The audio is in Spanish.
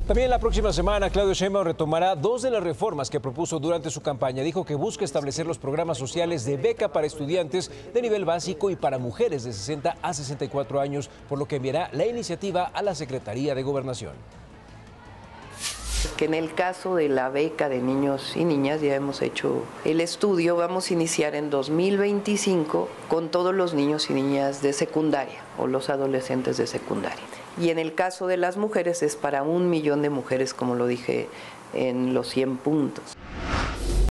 También la próxima semana, Claudio Sheinbaum retomará dos de las reformas que propuso durante su campaña. Dijo que busca establecer los programas sociales de beca para estudiantes de nivel básico y para mujeres de 60 a 64 años, por lo que enviará la iniciativa a la Secretaría de Gobernación. Que en el caso de la beca de niños y niñas ya hemos hecho el estudio, vamos a iniciar en 2025 con todos los niños y niñas de secundaria o los adolescentes de secundaria. Y en el caso de las mujeres es para 1 millón de mujeres, como lo dije en los 100 puntos.